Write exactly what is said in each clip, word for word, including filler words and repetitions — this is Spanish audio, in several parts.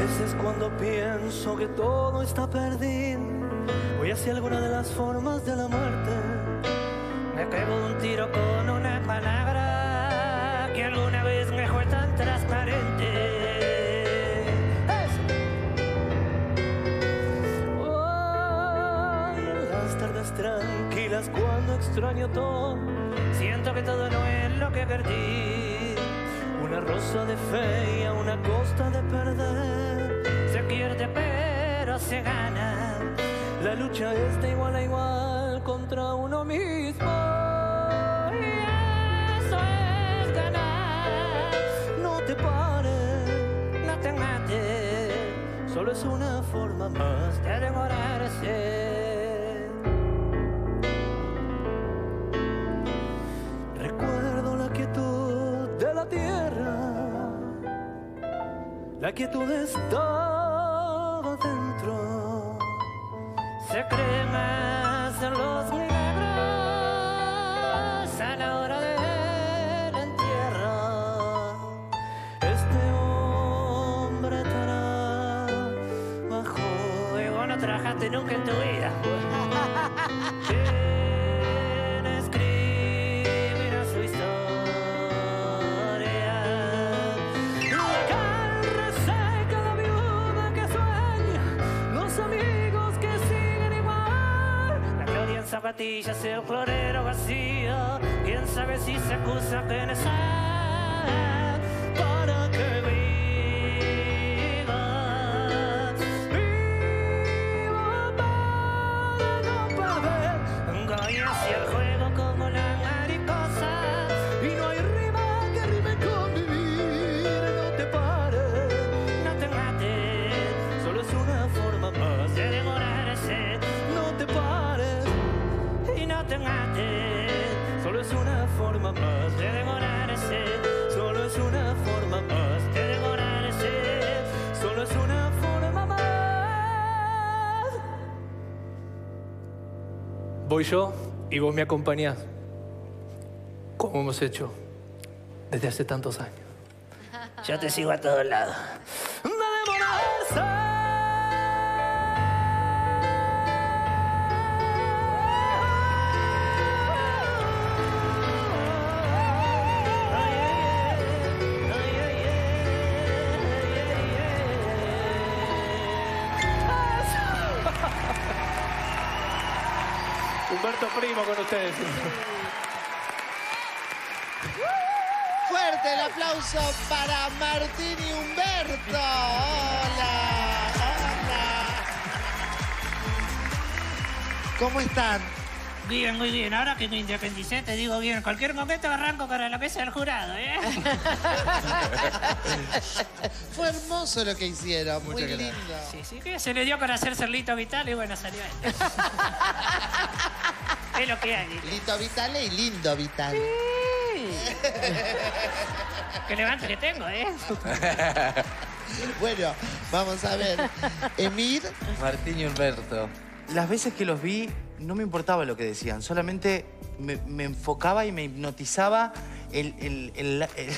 veces cuando pienso que todo está perdido, voy hacia alguna de las formas de la muerte. Me pego de un tiro con una palabra que alguna vez me fue tan transparente. Oh, las tardes tranquilas cuando extraño todo, siento que todo no es lo que perdí. Una rosa de fe y a una costa de perder. Se pierde pero se gana. La lucha es de igual a igual contra uno mismo. Y eso es ganar. No te pares, no te mates. Solo es una forma más de demorarse. Recuerdo la quietud de la tierra. La quietud estaba dentro. Se cree más en los milagros a la hora del entierro. Este hombre estará bajo. Y vos no trabajaste nunca en tu vida. ¿Quién escribirá su historia? La carne seca, la viuda que sueña, los amigos que siguen igual. La gloria en zapatillas, el florero vacío. Quién sabe si se acusa que no sabe para que viva. Viva para no perder. Voy hacia el juego como una mariposa. Y no hay rima que rime con vivir. No te pares, no te mates. Solo es una forma más de demorarse. No te pares y no te mates. Solo es una forma más de demorarse. Solo es una forma más de demorarse. Solo es una forma más. Voy yo y vos me acompañás, como hemos hecho desde hace tantos años. Yo te sigo a todos lados. ¡De demorarse! Humberto Primo con ustedes. Fuerte el aplauso para Martín y Humberto. Hola, hola. ¿Cómo están? Bien, muy bien. Ahora que me independicé, te digo bien. En cualquier momento arranco para la mesa del jurado, ¿eh? Fue hermoso lo que hicieron, muy Muchas lindo. gracias. Sí, sí, que se le dio para hacer Cerlito Vital y bueno, salió él. Es lo que hay. Lito Vitale y lindo Vital. Sí. Que levante que tengo, ¿eh? Bueno, vamos a ver. Emir. Martín y Humberto. Las veces que los vi, no me importaba lo que decían. Solamente me, me enfocaba y me hipnotizaba el... el, el, el...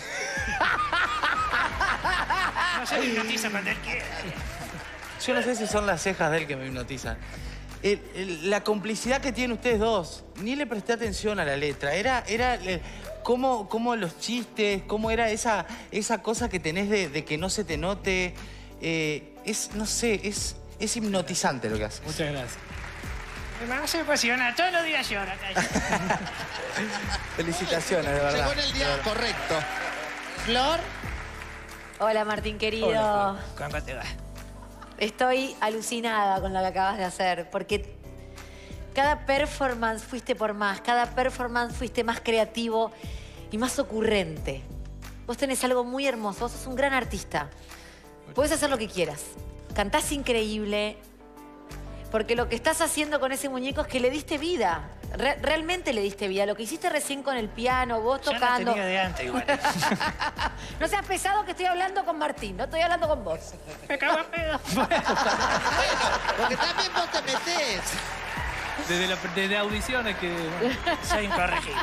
No se hipnotiza cuando él quiere. Yo no sé si son las cejas de él que me hipnotizan. El, el, la complicidad que tienen ustedes dos, ni le presté atención a la letra. Era, era el, cómo, cómo los chistes, cómo era esa, esa cosa que tenés de, de que no se te note. Eh, es, no sé, es, es hipnotizante lo que haces. Muchas gracias. Me hace emocionar. Todos los días llora. Felicitaciones, de verdad. Llegó en el día correcto. Flor. Hola, Martín, querido. Hola, ¿cómo te va? Estoy alucinada con lo que acabas de hacer, porque cada performance fuiste por más, cada performance fuiste más creativo y más ocurrente. Vos tenés algo muy hermoso, vos sos un gran artista. Podés hacer lo que quieras. Cantás increíble, porque lo que estás haciendo con ese muñeco es que le diste vida. Re realmente le diste vida. Lo que hiciste recién con el piano, vos Ya tocando... la tenía de antes igual. No seas pesado que estoy hablando con Martín, no estoy hablando con vos. Me cago en pedo. Bueno, porque también vos te metés. Desde, la, desde audiciones que... Soy incorregible.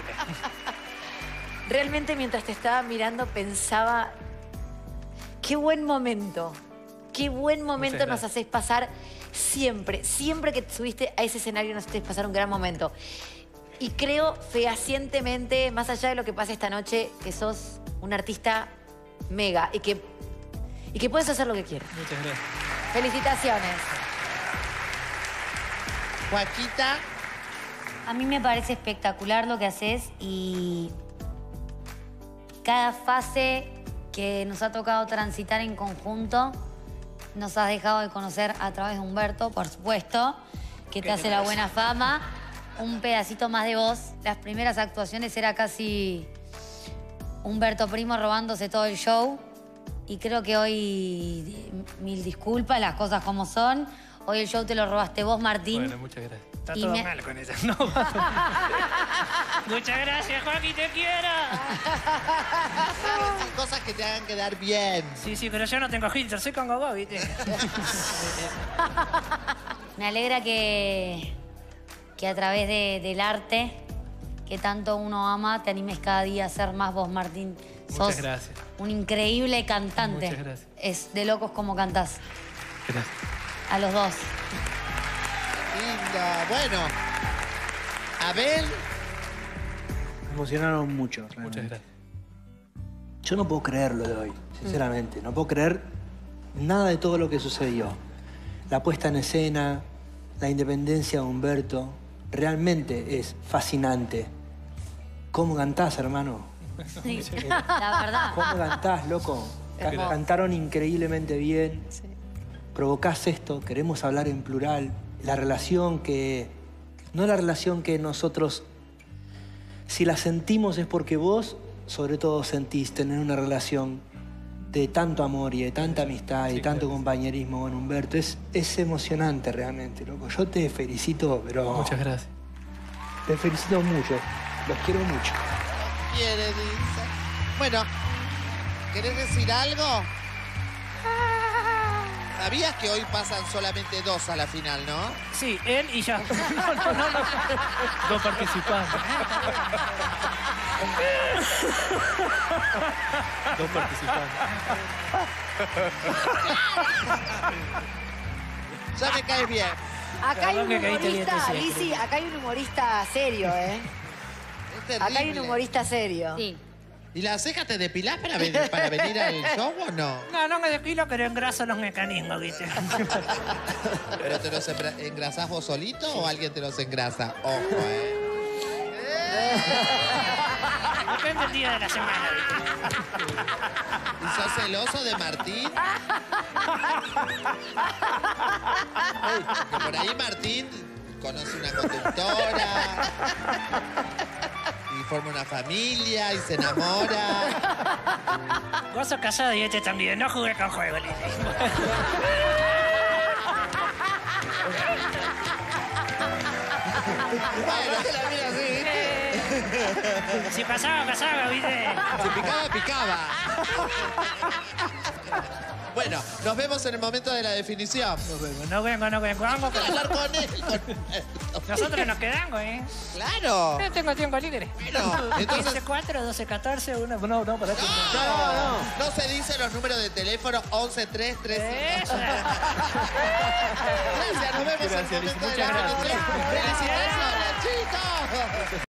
Realmente mientras te estaba mirando pensaba, qué buen momento, qué buen momento nos gracias. haces pasar siempre. Siempre que subiste a ese escenario nos haces pasar un gran momento. Y creo fehacientemente, más allá de lo que pase esta noche, que sos un artista mega y que, y que puedes hacer lo que quieras. Muchas gracias. Felicitaciones. Joaquita, A mí me parece espectacular lo que haces y cada fase que nos ha tocado transitar en conjunto nos has dejado de conocer a través de Humberto, por supuesto, que te hace la buena fama, un pedacito más de vos. Las primeras actuaciones era casi Humberto Primo robándose todo el show y creo que hoy, mil disculpas, las cosas como son. Hoy el show te lo robaste vos, Martín. Bueno, muchas gracias. Está Y todo me- mal con ella. No. Muchas gracias, Joaquín, te quiero. hay cosas que te hagan quedar bien. Sí, sí, pero yo no tengo filtro, soy con gogo, ¿viste? Me alegra que, que a través de- del arte que tanto uno ama, te animes cada día a ser más vos, Martín. Muchas Sos gracias. un increíble cantante. Muchas gracias. Es de locos como cantás. Gracias. A los dos. Lindo. Bueno, Abel, Me emocionaron mucho. Muchas realmente. gracias. Yo no puedo creer lo de hoy, sinceramente. No puedo creer nada de todo lo que sucedió. La puesta en escena, la independencia de Humberto, realmente es fascinante. ¿Cómo cantás, hermano? Sí. La verdad. ¿Cómo cantás, loco? Ca- Hermoso. Cantaron increíblemente bien. Provocás esto, queremos hablar en plural. La relación que... No la relación que nosotros... Si la sentimos es porque vos, sobre todo, sentís tener una relación de tanto amor y de tanta amistad y Sí, tanto claro. compañerismo con Humberto. Es, es emocionante realmente, loco. Yo te felicito, pero... Muchas gracias. Te felicito mucho. Los quiero mucho. quiere, dice. Bueno, ¿querés decir algo? ¿Sabías que hoy pasan solamente dos a la final, no? Sí, él y yo. No, no, no, no. Dos participantes. Dos participantes. Ya me caes bien. Acá hay un Perdón que caíste bien, humorista, te decía. Lizzy, acá hay un humorista serio, ¿eh? Es terrible. Acá hay un humorista serio. Sí. ¿Y las cejas te depilás para, venir, para venir al show o no? No, no me depilo, pero engraso los mecanismos, ¿viste? ¿Pero te los embra- engrasás vos solito o alguien te los engrasa? Ojo, ¿eh? Depende del día de la semana, ¿viste? ¿Y sos celoso de Martín? Que por ahí Martín conoce una conductora y forma una familia y se enamora. Vos sos casado y este también. No jugué con juego, Lili. Si pasaba, pasaba, ¿viste? Si picaba, picaba. Bueno, nos vemos en el momento de la definición. No vengo, no vengo. Vamos Quiero con... hablar con él. con- Nosotros nos quedamos, ¿eh? Claro. Yo tengo tiempo libre. Bueno, entonces- quince cuatro, doce catorce, uno... No, no, para No, no, no se dicen los números de teléfono once tres tres cinco. Eso. Gracias, nos vemos en el Gracias, momento de Liz, la muchas gracias. definición. Felicitaciones.